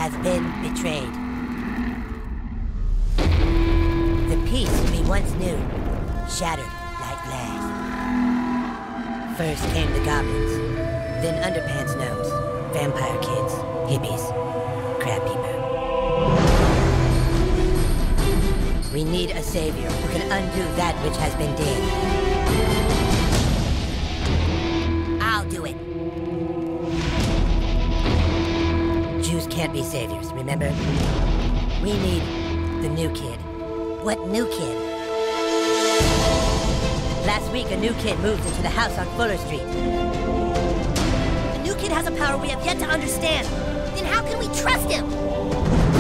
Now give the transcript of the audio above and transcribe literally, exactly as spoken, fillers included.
has been betrayed. The peace we once knew, shattered like glass. First came the goblins, then underpants gnomes, vampire kids, hippies, crab people. We need a savior who can undo that which has been did. I'll do it. Jews can't be saviors, remember? We need the new kid. What new kid? Last week, a new kid moved into the house on Fuller Street. The new kid has a power we have yet to understand. Then how can we trust him?